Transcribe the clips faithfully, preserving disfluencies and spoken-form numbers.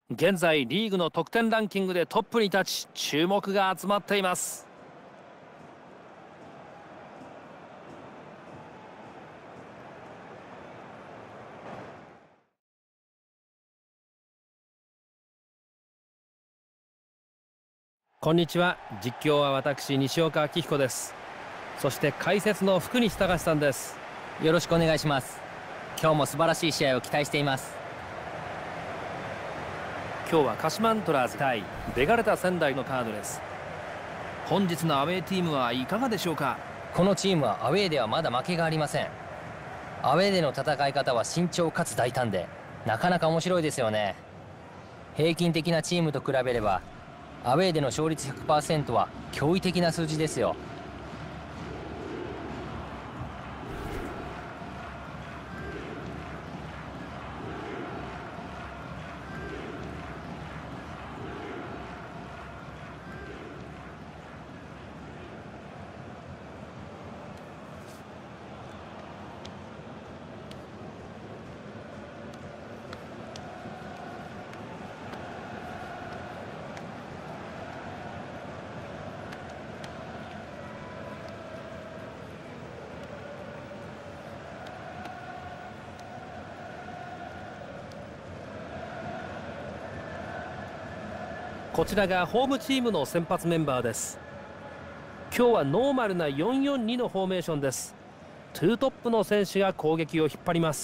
現在リーグの得点ランキングでトップに立ち、注目が集まっています。こんにちは。実況は私西岡明彦です。そして解説の福西隆さんです。 よろしくお願いします。今日も素晴らしい試合を期待しています。 今日は鹿島アントラーズ対ベガルタ仙台のカードです。本日のアウェーチームはいかがでしょうか。 このチームはアウェーではまだ負けがありません。アウェーでの戦い方は慎重かつ大胆で、なかなか面白いですよね。平均的なチームと比べればアウェーでの勝率 ひゃくパーセント は驚異的な数字ですよ。 こちらがホームチームの先発メンバーです。今日はノーマルな よんよんに のフォーメーションです。ツートップの選手が攻撃を引っ張ります。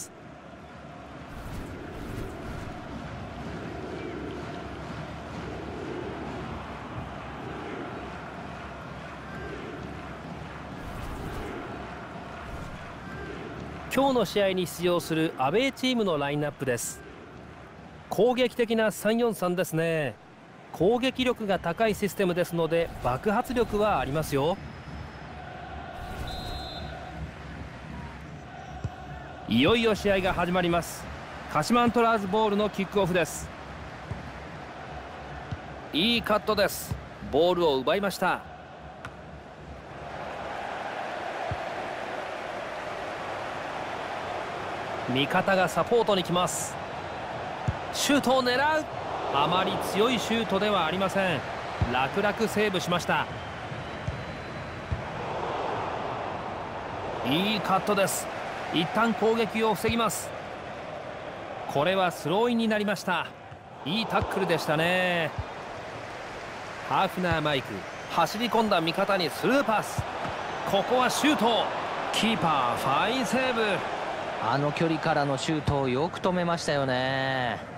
今日の試合に出場するアウェーチームのラインナップです。攻撃的な さんよんさん ですね。攻撃力が高いシステムですので爆発力はありますよ。いよいよ試合が始まります。鹿島アントラーズボールのキックオフです。いいカットです。ボールを奪いました。味方がサポートに来ます。シュートを狙う。あまり強いシュートではありません。楽々セーブしました。いいカットです。一旦攻撃を防ぎます。これはスローインになりました。いいタックルでしたね。ハーフナーマイク、走り込んだ味方にスルーパス。ここはシュート。キーパーファインセーブ。 あの距離からのシュートをよく止めましたよね。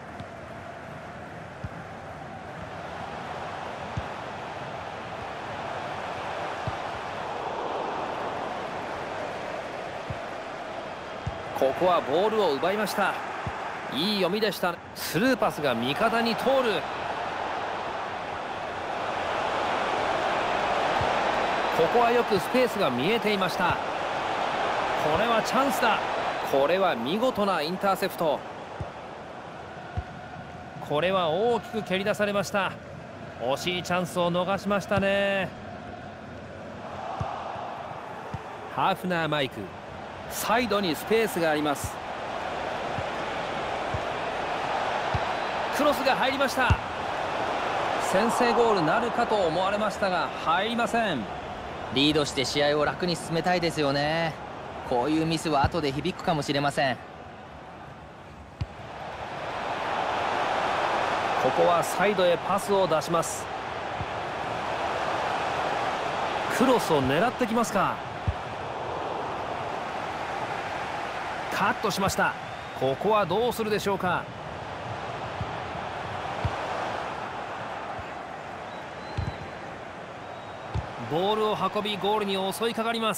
ここはボールを奪いました。いい読みでした。スルーパスが味方に通る。ここはよくスペースが見えていました。これはチャンスだ。これは見事なインターセプト。これは大きく蹴り出されました。惜しいチャンスを逃しましたね。ハーフナーマイク、サイドにスペースがあります。クロスが入りました。先制ゴールなるかと思われましたが入りません。 リードして試合を楽に進めたいですよね。こういうミスは後で響くかもしれません。 ここはサイドへパスを出します。クロスを狙ってきますか。カットしました。ここはどうするでしょうか。ボールを運びゴールに襲いかかります。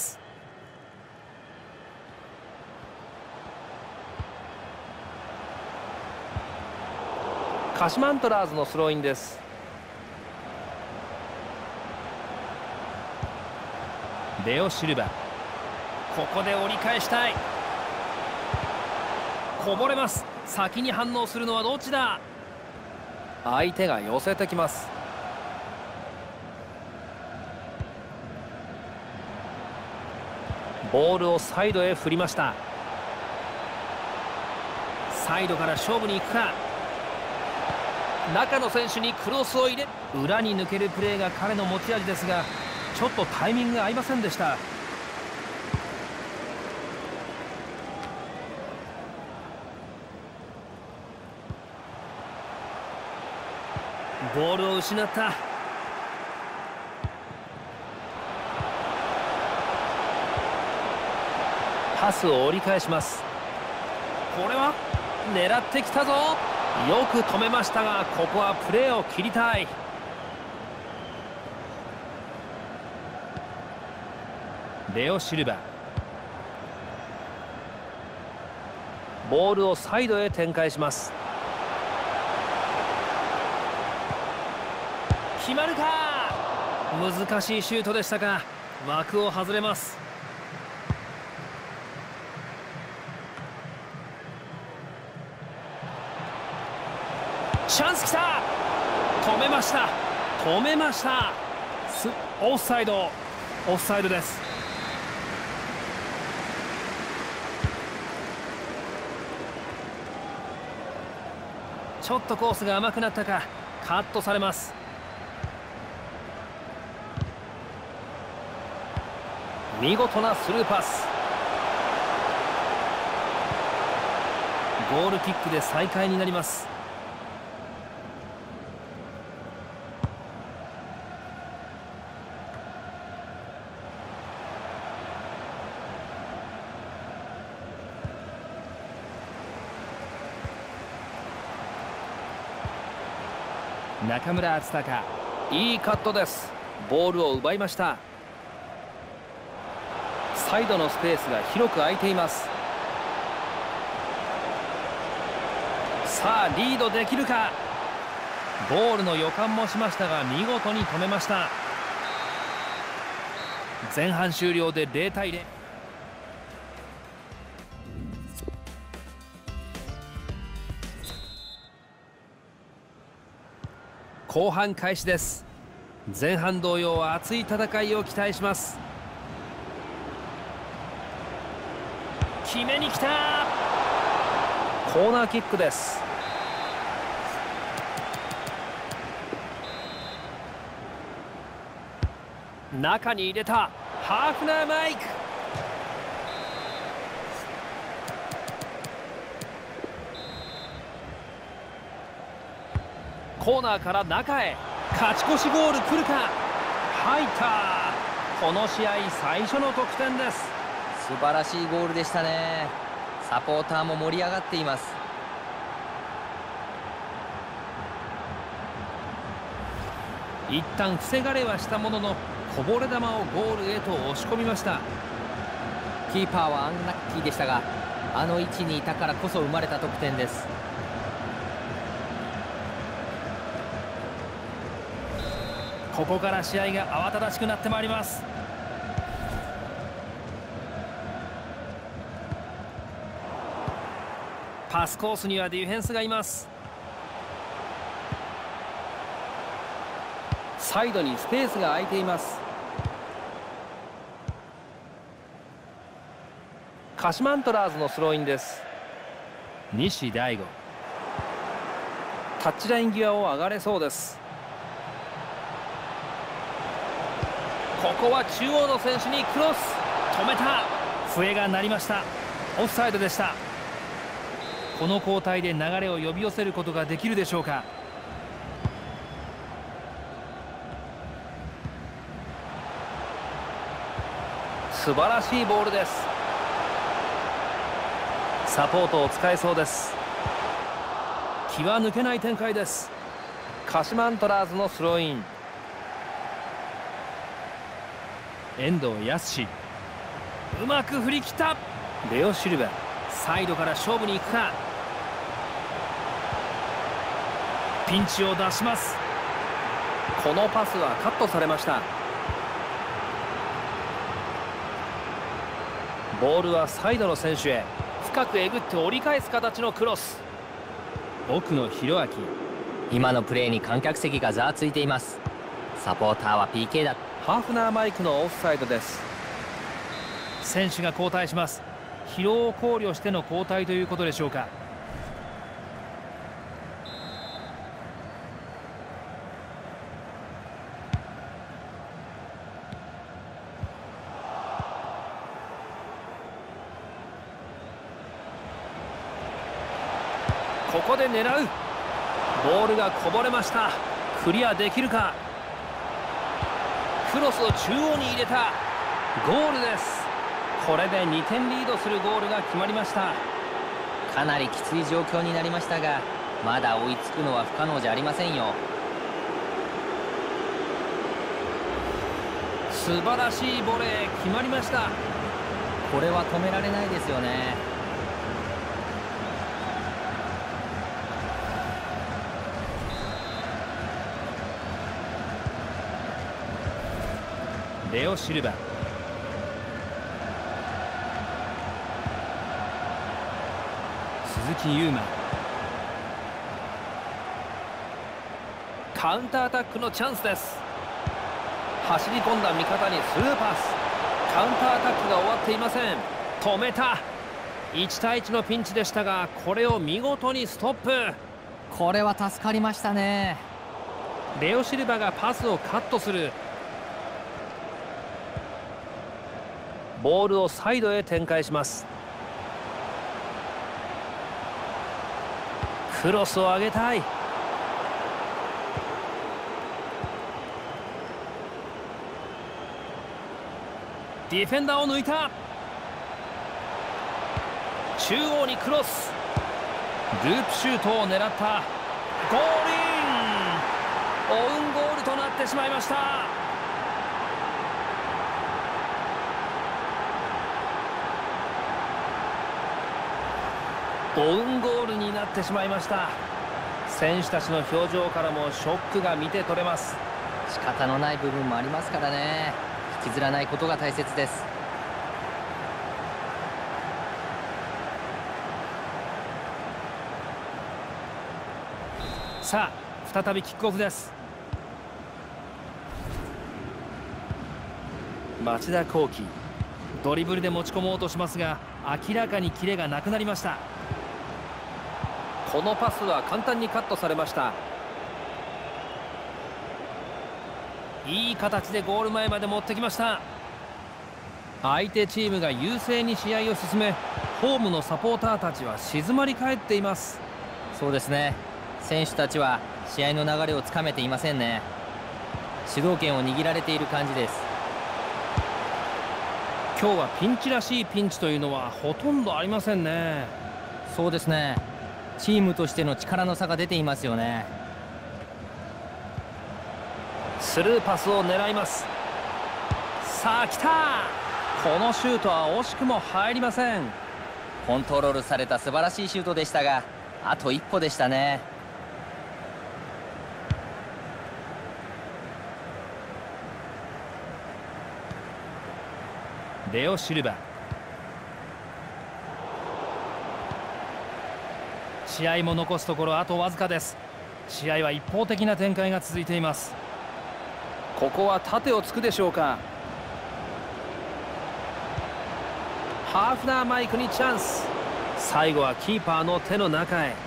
鹿島アントラーズのスローインです。レオ・シルバ、ここで折り返したい。こぼれます。先に反応するのはどっちだ。相手が寄せてきます。ボールをサイドへ振りました。サイドから勝負に行くか。 中の選手にクロスを入れ、裏に抜けるプレーが彼の持ち味ですが、ちょっとタイミングが合いませんでした。ボールを失った。パスを折り返します。これは狙ってきたぞ。よく止めましたが、ここはプレーを切りたい。レオ・シルバ、ボールをサイドへ展開します。決まるか。難しいシュートでしたが枠を外れます。チャンスきた。止めました。止めました。スオフサイド。オフサイドです。ちょっとコースが甘くなったか。カットされます。見事なスルーパス。ゴールキックで再開になります。中村敦隆、いいカットです。ボールを奪いました。サイドのスペースが広く空いています。さあリードできるか。ゴールの予感もしましたが見事に止めました。前半終了でゼロたいゼロ。後半開始です。前半同様熱い戦いを期待します。決めに来た。コーナーキックです。中に入れた。ハーフナーマイク。コーナーから中へ。勝ち越しゴール来るか。入った。この試合最初の得点です。 素晴らしいゴールでしたね。サポーターも盛り上がっています。 一旦防がれはしたものの、こぼれ球をゴールへと押し込みました。 キーパーはアンラッキーでしたが、あの位置にいたからこそ生まれた得点です。 ここから試合が慌ただしくなってまいります。パスコースにはディフェンスがいます。サイドにスペースが空いています。鹿島アントラーズのスローインです。西大吾、タッチライン際を上がれそうです。ここは中央の選手にクロス。止めた。笛が鳴りました。オフサイドでした。この交代で流れを呼び寄せることができるでしょうか。素晴らしいボールです。サポートを使えそうです。気は抜けない展開です。鹿島アントラーズのスローイン。遠藤康、うまく振り切った。レオ・シルバ、サイドから勝負に行くか。ピンチを出します。このパスはカットされました。ボールはサイドの選手へ。深くえぐって折り返す形のクロス。奥の弘明。 今のプレーに観客席がざわついています。サポーターは ピーケー だ。 ハーフナーマイクのオフサイドです。選手が交代します。疲労を考慮しての交代ということでしょうか。 ここで狙う。ボールがこぼれました。クリアできるか。クロスを中央に入れた。ゴールです。これでにてんリードするゴールが決まりました。 かなりきつい状況になりましたが、まだ追いつくのは不可能じゃありませんよ。 素晴らしいボレー決まりました。 これは止められないですよね。 レオ・シルバ、鈴木優馬、カウンターアタックのチャンスです。走り込んだ味方にスルーパス。カウンターアタックが終わっていません。止めた。いちたいいちのピンチでしたが、これを見事にストップ。 これは助かりましたね。 レオ・シルバがパスをカットする。ボールをサイドへ展開します。クロスを上げたい。ディフェンダーを抜いた。中央にクロス。ループシュートを狙った。ゴールイン。オウンゴールとなってしまいました。オウンゴールになってしまいました。選手たちの表情からもショックが見て取れます。 仕方のない部分もありますからね。引きずらないことが大切です。 さあ再びキックオフです。町田浩樹、ドリブルで持ち込もうとしますが、明らかにキレがなくなりました。このパスは簡単にカットされました。いい形でゴール前まで持ってきました。相手チームが優勢に試合を進め、ホームのサポーターたちは静まり返っています。 そうですね。選手たちは試合の流れをつかめていませんね。主導権を握られている感じです。 今日はピンチらしいピンチというのはほとんどありませんね。 そうですね。チームとしての力の差が出ていますよね。 スルーパスを狙います。さあ来た。このシュートは惜しくも入りません。 コントロールされた素晴らしいシュートでしたが、あと一歩でしたね。 レオ・シルバ、試合も残すところあとわずかです。試合は一方的な展開が続いています。ここは縦をつくでしょうか。ハーフナーマイクにチャンス。最後はキーパーの手の中へ。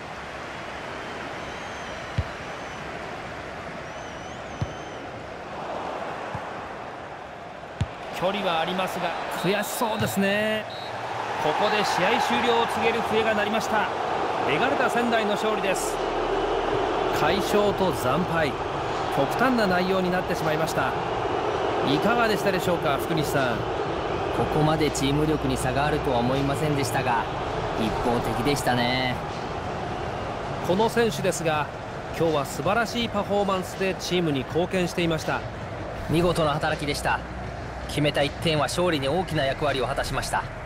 距離はありますが悔しそうですね。ここで試合終了を告げる笛が鳴りました。ベガルタ仙台の勝利です。快勝と惨敗、極端な内容になってしまいました。いかがでしたでしょうか、福西さん。 ここまでチーム力に差があるとは思いませんでしたが、一方的でしたね。 この選手ですが、今日は素晴らしいパフォーマンスでチームに貢献していました。 見事な働きでした。決めたいってんは勝利に大きな役割を果たしました。